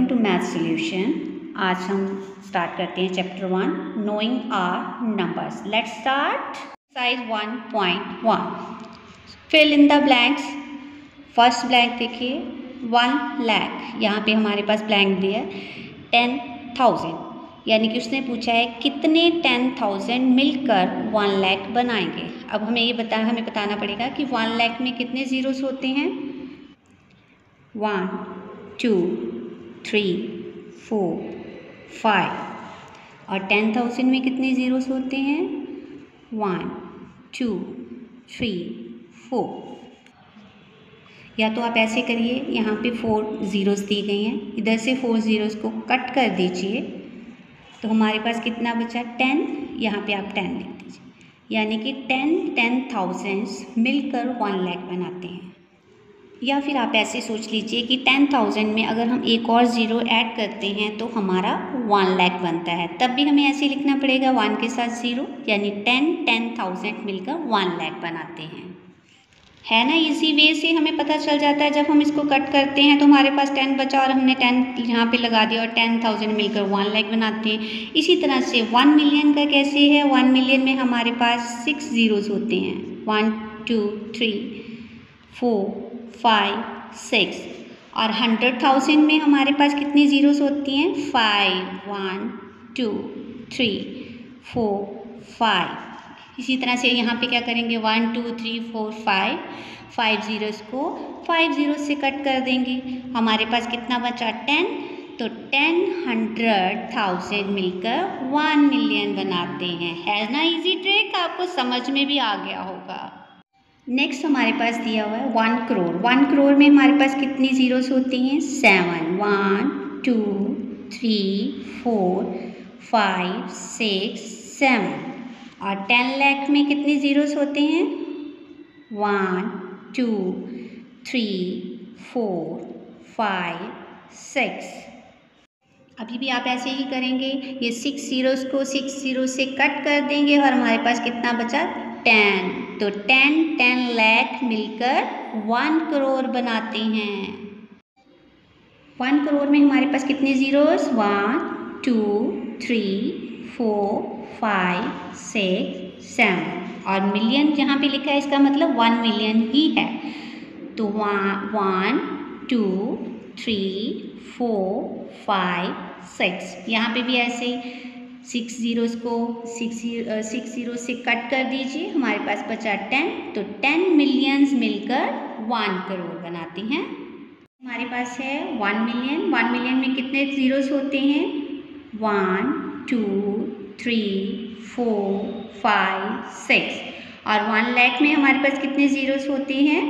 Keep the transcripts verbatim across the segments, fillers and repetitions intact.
Welcome to math solution. आज हम start करते हैं chapter one, knowing our numbers. Let's start. Exercise one point one, fill in the blanks. First blank देखिए, one lakh, यहाँ पे हमारे पास ब्लैंक दिया है टेन थाउजेंड, यानी कि उसने पूछा है कितने टेन थाउजेंड मिलकर वन लैख बनाएंगे। अब हमें ये बता हमें बताना पड़ेगा कि वन लैख में कितने जीरोस होते हैं। One, two, three, four, five. और टेन थाउजेंड में कितने ज़ीरोस होते हैं। One, two, three, four. या तो आप ऐसे करिए, यहाँ पे फोर ज़ीरोस दी गई हैं, इधर से फोर ज़ीरोस को कट कर दीजिए तो हमारे पास कितना बचा, टेन। यहाँ पे आप टेन लिख दीजिए, यानी कि टेन टेन थाउजेंड्स मिलकर वन लैख बनाते हैं। या फिर आप ऐसे सोच लीजिए कि टेन थाउजेंड में अगर हम एक और ज़ीरो ऐड करते हैं तो हमारा वन लैख बनता है, तब भी हमें ऐसे लिखना पड़ेगा वन के साथ ज़ीरो, यानी टेन टेन थाउजेंड मिलकर वन लैख बनाते हैं। है ना, इसी वे से हमें पता चल जाता है। जब हम इसको कट करते हैं तो हमारे पास टेन बचा और हमने टेन यहाँ पे लगा दिया और टेन थाउजेंड मिलकर वन लैख बनाते हैं। इसी तरह से वन मिलियन का कैसे है, वन मिलियन में हमारे पास सिक्स ज़ीरोज़ होते हैं, one two three four five six. और हंड्रेड थाउजेंड में हमारे पास कितनी ज़ीरोस होती हैं, five, one two three four five. इसी तरह से यहाँ पे क्या करेंगे, one two three four five, five zeros को फाइव ज़ीरोस से कट कर देंगे, हमारे पास कितना बचा, टेन। तो टेन हंड्रेड थाउजेंड मिलकर वन मिलियन बनाते हैं। है ना इजी ट्रिक, आपको समझ में भी आ गया होगा। नेक्स्ट हमारे पास दिया हुआ है वन करोड़। वन करोड़ में हमारे पास कितनी ज़ीरोस होती हैं, seven, one two three four five six seven. और टेन लाख में कितनी ज़ीरोस होते हैं, one two three four five six. अभी भी आप ऐसे ही करेंगे, ये सिक्स ज़ीरोस को सिक्स ज़ीरो से कट कर देंगे और हमारे पास कितना बचा, टेन। तो टेन टेन लाख मिलकर वन करोड़ बनाते हैं। वन करोड़ में हमारे पास कितने zeros, one two three four five six seven. और मिलियन जहाँ पे लिखा है इसका मतलब वन मिलियन ही है। तो one two three four five six, यहाँ पे भी ऐसे ही सिक्स ज़ीरोस को सिक्स सिक्स ज़ीरो से कट कर दीजिए, हमारे पास बचा टेन। तो टेन मिलियंस मिलकर वन करोड़ बनाते हैं। हमारे पास है वन मिलियन। वन मिलियन में कितने ज़ीरोस होते हैं, one two three four five six. और वन लाख में हमारे पास कितने ज़ीरोस होते हैं,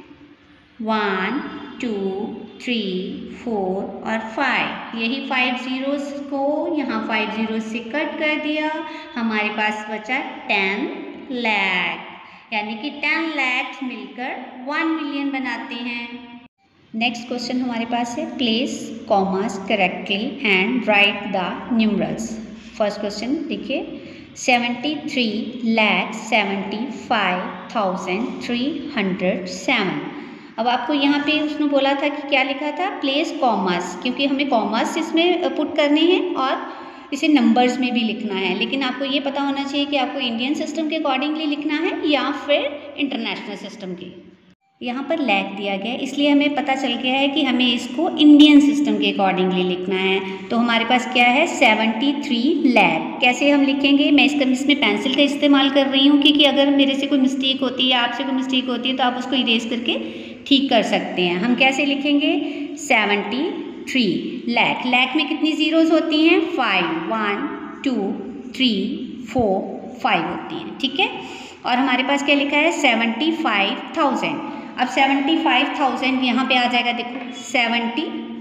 वन टू थ्री फोर और फाइव। यही फाइव ज़ीरोस को यहाँ फाइव ज़ीरोस से कट कर दिया, हमारे पास बचा टेन लाख, यानी कि टेन लाख मिलकर वन मिलियन बनाते हैं। नेक्स्ट क्वेश्चन हमारे पास है, place commas correctly and write the numerals. First question देखिए, seventy three lakh seventy five thousand three hundred seven. अब आपको यहाँ पे उसने बोला था कि क्या लिखा था, प्लेस कॉमास, क्योंकि हमें कॉमास इसमें पुट करने हैं और इसे नंबर्स में भी लिखना है। लेकिन आपको ये पता होना चाहिए कि आपको इंडियन सिस्टम के अकॉर्डिंगली लिखना है या फिर इंटरनेशनल सिस्टम के। यहाँ पर लैख दिया गया है, इसलिए हमें पता चल गया है कि हमें इसको इंडियन सिस्टम के अकॉर्डिंगली लिखना है। तो हमारे पास क्या है, सेवेंटी थ्री लैख। कैसे हम लिखेंगे, मैं इसका इसमें पेंसिल का इस्तेमाल कर रही हूँ, क्योंकि अगर मेरे से कोई मिस्टेक होती है या आपसे कोई मिस्टेक होती है तो आप उसको इरेज करके ठीक कर सकते हैं। हम कैसे लिखेंगे, सेवेंटी थ्री लैख। लैख में कितनी ज़ीरोज़ होती हैं, five, one two three four five होती हैं, ठीक है। और हमारे पास क्या लिखा है, सेवेंटी फाइव थाउजेंड। अब सेवेंटी फाइव थाउजेंड यहाँ पे आ जाएगा, देखो सेवेंटी,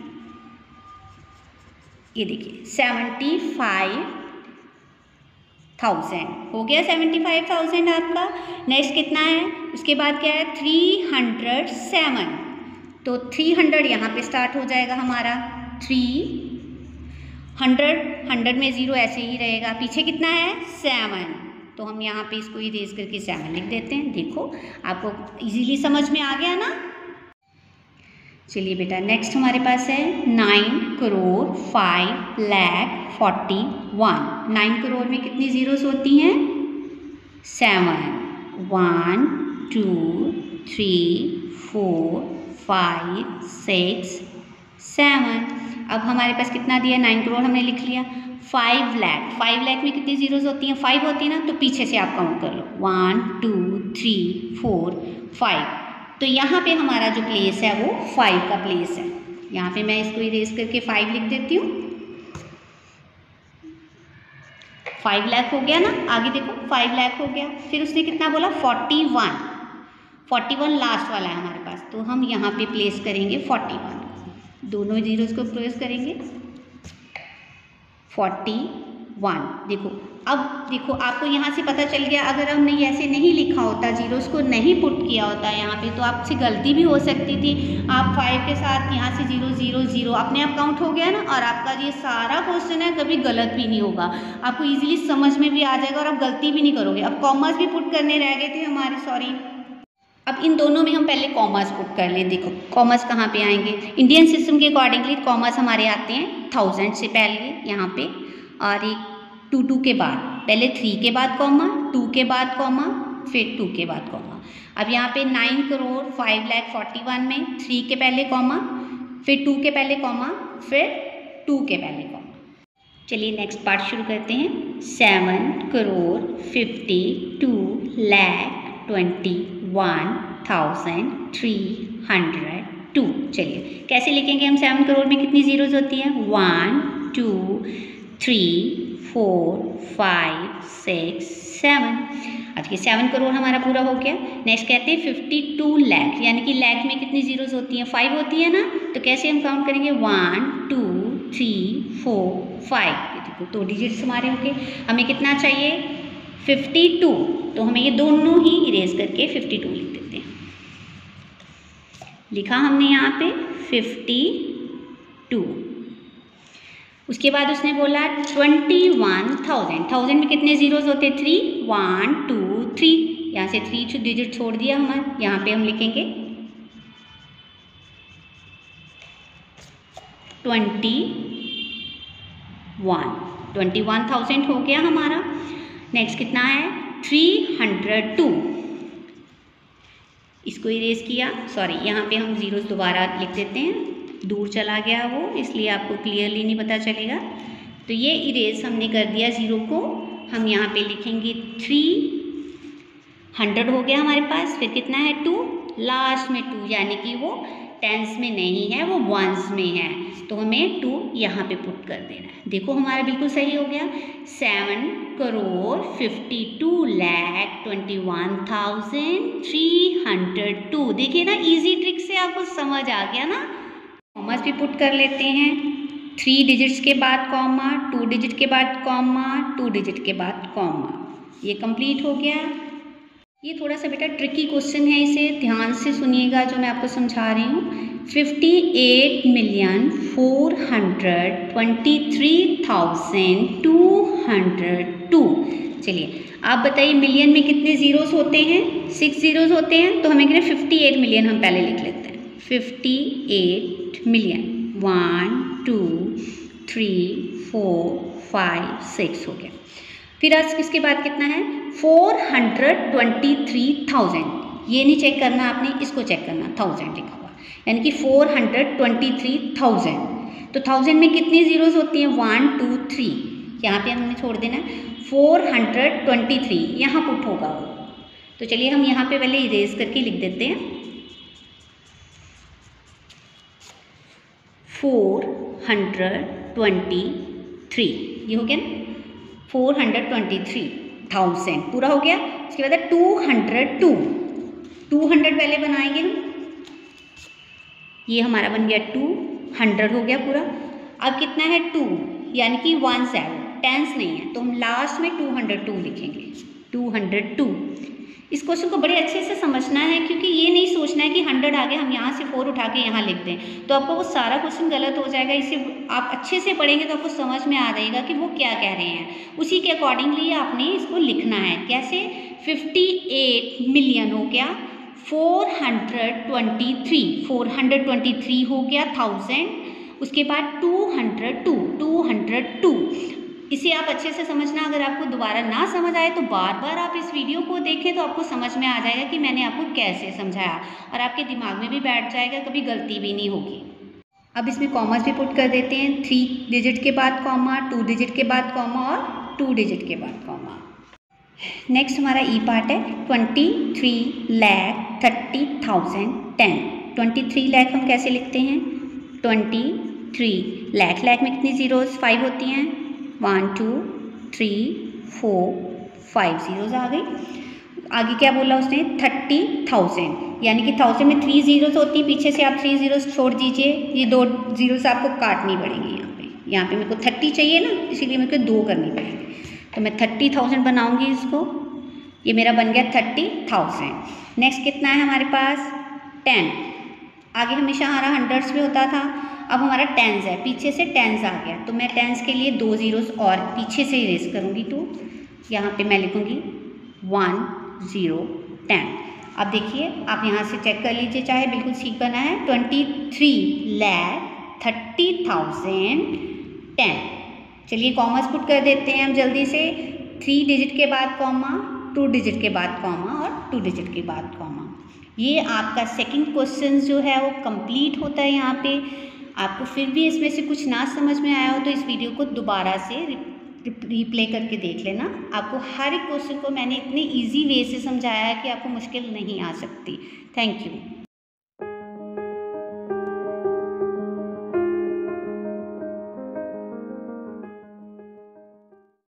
ये देखिए सेवेंटी फाइव थाउजेंड हो गया, सेवेंटी फाइव थाउजेंड आपका। नेक्स्ट कितना है, उसके बाद क्या है, थ्री हंड्रेड सेवन। तो थ्री हंड्रेड यहाँ पे स्टार्ट हो जाएगा हमारा, थ्री हंड्रेड, हंड्रेड में ज़ीरो ऐसे ही रहेगा, पीछे कितना है, सेवन। तो हम यहाँ पे इसको इरेज करके सेवन लिख देते हैं। देखो आपको इजीली समझ में आ गया ना। चलिए बेटा नेक्स्ट हमारे पास है nine crore five lakh forty one. Nine crore में कितनी जीरोस होती हैं? Seven. One two three four five six seven. अब हमारे पास कितना दिया? नाइन करोड़ हमने लिख लिया। फाइव लैख, फाइव लैख में कितनी जीरोस होती हैं? फाइव होती है ना, तो पीछे से आप काउंट कर लो। One two three four five. तो यहाँ पे हमारा जो प्लेस है वो फाइव का प्लेस है। यहाँ पे मैं इसको इरेज करके फाइव लिख देती हूँ। फाइव लाख हो गया ना, आगे देखो फाइव लाख हो गया। फिर उसने कितना बोला? Forty one. Forty one last वाला है हमारे पास, तो हम यहाँ पे प्लेस करेंगे फोर्टी वन। दोनों जीरोस को प्लेस करेंगे फोर्टी वन। देखो अब देखो आपको यहाँ से पता चल गया, अगर हमने ऐसे नहीं लिखा होता, जीरोस को नहीं पुट किया होता यहाँ पे, तो आपसे गलती भी हो सकती थी। आप फाइव के साथ यहाँ से जीरो जीरो जीरो अपने आप काउंट हो गया ना, और आपका ये सारा क्वेश्चन है कभी गलत भी नहीं होगा, आपको इजीली समझ में भी आ जाएगा और आप गलती भी नहीं करोगे। अब कॉमर्स भी पुट करने रह गए थे हमारे, सॉरी। अब इन दोनों में हम पहले कॉमर्स पुट कर लें। देखो कॉमर्स कहाँ पे आएंगे? इंडियन सिस्टम के अकॉर्डिंगली कॉमर्स हमारे आते हैं थाउजेंड से पहले यहाँ पे, और एक टू टू के बाद, पहले थ्री के बाद कॉमा, टू के बाद कॉमा, फिर टू के बाद कॉमा। अब यहाँ पे nine crore five lakh forty one में थ्री के पहले कॉमा, फिर टू के पहले कॉमा, फिर टू के पहले कॉमा। चलिए नेक्स्ट पार्ट शुरू करते हैं। Seven crore fifty two lakh twenty one thousand three hundred two. चलिए कैसे लिखेंगे हम? सेवन करोड़ में कितनी जीरोज होती हैं? One two three four five six seven. अब ये सेवन करोड़ हमारा पूरा हो गया। नेक्स्ट कहते हैं फिफ्टी टू लैख, यानी कि लैख में कितनी जीरोस होती हैं? फाइव होती है ना, तो कैसे हम काउंट करेंगे? One two three four five. देखो दो डिजिट्स हमारे हो गए। हमें कितना चाहिए? Fifty two. तो हमें ये दोनों ही इरेज करके फिफ्टी टू लिख देते हैं। लिखा हमने यहाँ पे फिफ्टी टू। उसके बाद उसने बोला ट्वेंटी वन थाउजेंड। थाउजेंड में कितने जीरोस होते? थ्री। वन टू थ्री, यहाँ से थ्री डिजिट छोड़ दिया हमारे। यहाँ पे हम लिखेंगे twenty one. Twenty one thousand हो गया हमारा। नेक्स्ट कितना है? Three hundred two. इसको इरेज किया, सॉरी यहाँ पे हम जीरोस दोबारा लिख देते हैं, दूर चला गया वो, इसलिए आपको क्लियरली नहीं पता चलेगा। तो ये इरेज हमने कर दिया जीरो को। हम यहाँ पे लिखेंगे थ्री हंड्रेड हो गया हमारे पास। फिर कितना है? टू। लास्ट में टू, यानी कि वो टेंस में नहीं है, वो वंस में है, तो हमें टू यहाँ पे पुट कर देना है। देखो हमारा बिल्कुल सही हो गया। Seven crore fifty two lakh twenty one thousand three hundred two. देखिए ना, इजी ट्रिक से आपको समझ आ गया ना। कॉमर्स भी पुट कर लेते हैं। थ्री डिजिट्स के बाद कॉमा, टू डिजिट के बाद कॉमा, टू डिजिट के बाद कॉमा। ये कंप्लीट हो गया। ये थोड़ा सा बेटा ट्रिकी क्वेश्चन है, इसे ध्यान से सुनिएगा जो मैं आपको समझा रही हूँ। Fifty eight million four hundred twenty three thousand two hundred two. चलिए आप बताइए मिलियन में कितने जीरोस होते हैं? सिक्स जीरोस होते हैं, तो हमें कहना फिफ्टी एट मिलियन हम पहले लिख लेते हैं। Fifty eight million, one two three four five six हो गया। फिर आज इसके बाद कितना है? Four hundred twenty three thousand. ये नहीं चेक करना आपने, इसको चेक करना, थाउजेंड लिखा हुआ, यानी कि four hundred twenty three thousand. तो थाउजेंड में कितनी जीरोस होती हैं? वन टू थ्री, यहाँ पे हमने छोड़ देना है। फोर हंड्रेड ट्वेंटी थ्री यहाँ पुट होगा वो। तो चलिए हम यहाँ पे पहले इरेज करके लिख देते हैं। फोर हंड्रेड ट्वेंटी थ्री, ये हो गया ना, four hundred twenty three thousand पूरा हो गया। उसके बाद two hundred two, two hundred पहले बनाएंगे हम, ये हमारा बन गया टू हंड्रेड हो गया पूरा। अब कितना है? टू, यानी कि वन से है, टेंस नहीं है, तो हम लास्ट में टू हंड्रेड टू लिखेंगे। Two hundred two. इस क्वेश्चन को बड़े अच्छे से समझना है, क्योंकि ये नहीं सोचना है कि हंड्रेड आ गया हम यहाँ से फोर उठा के यहाँ लिख दें, तो आपको वो सारा क्वेश्चन गलत हो जाएगा। इसे आप अच्छे से पढ़ेंगे तो आपको समझ में आ जाएगा कि वो क्या कह रहे हैं। उसी के अकॉर्डिंगली आपने इसको लिखना है। कैसे? फिफ्टी एट मिलियन हो गया four hundred twenty three, four hundred twenty three हो गया थाउजेंड, उसके बाद two hundred two, two hundred two. इसे आप अच्छे से समझना, अगर आपको दोबारा ना समझ आए तो बार बार आप इस वीडियो को देखें तो आपको समझ में आ जाएगा कि मैंने आपको कैसे समझाया, और आपके दिमाग में भी बैठ जाएगा, कभी गलती भी नहीं होगी। अब इसमें कॉमर्स भी पुट कर देते हैं, थ्री डिजिट के बाद कॉमा, टू डिजिट के बाद कॉमा और टू डिजिट के बाद कॉमा। नेक्स्ट हमारा ई पार्ट है, twenty three lakh thirty thousand ten. Twenty three lakh हम कैसे लिखते हैं, ट्वेंटी थ्री लैख, लैख में कितनी जीरोस, फाइव होती हैं, one two three four five zeros आ गई। आगे क्या बोला उसने, थर्टी थाउजेंड, यानी कि थाउजेंड में थ्री जीरोस होती हैं, पीछे से आप थ्री जीरोस छोड़ दीजिए, ये दो जीरोस आपको काटनी पड़ेंगी यहाँ पे। यहाँ पे मेरे को थर्टी चाहिए ना, इसीलिए मेरे को दो करनी पड़ेगी, तो मैं थर्टी थाउजेंड बनाऊँगी इसको, ये मेरा बन गया थर्टी थाउजेंड। नेक्स्ट कितना है हमारे पास, टेन। आगे हमेशा हमारा हंड्रेड्स में होता था, अब हमारा टेंस है, पीछे से टेंस आ गया, तो मैं टेंस के लिए दो जीरोस और पीछे से इरेज करूँगी, तो यहाँ पे मैं लिखूँगी वन ज़ीरो टेन। अब देखिए आप यहाँ से चेक कर लीजिए, चाहे बिल्कुल ठीक बना है, twenty three lakh thirty thousand ten. चलिए कॉमर्स पुट कर देते हैं हम जल्दी से, थ्री डिजिट के बाद कॉमा, टू डिजिट के बाद कॉमा और टू डिजिट के बाद कॉमा। ये आपका सेकंड क्वेश्चन जो है वो कंप्लीट होता है। यहाँ पे आपको फिर भी इसमें से कुछ ना समझ में आया हो तो इस वीडियो को दोबारा से रिप्ले करके देख लेना। आपको हर एक क्वेश्चन को मैंने इतने इजी वे से समझाया है कि आपको मुश्किल नहीं आ सकती। Thank you.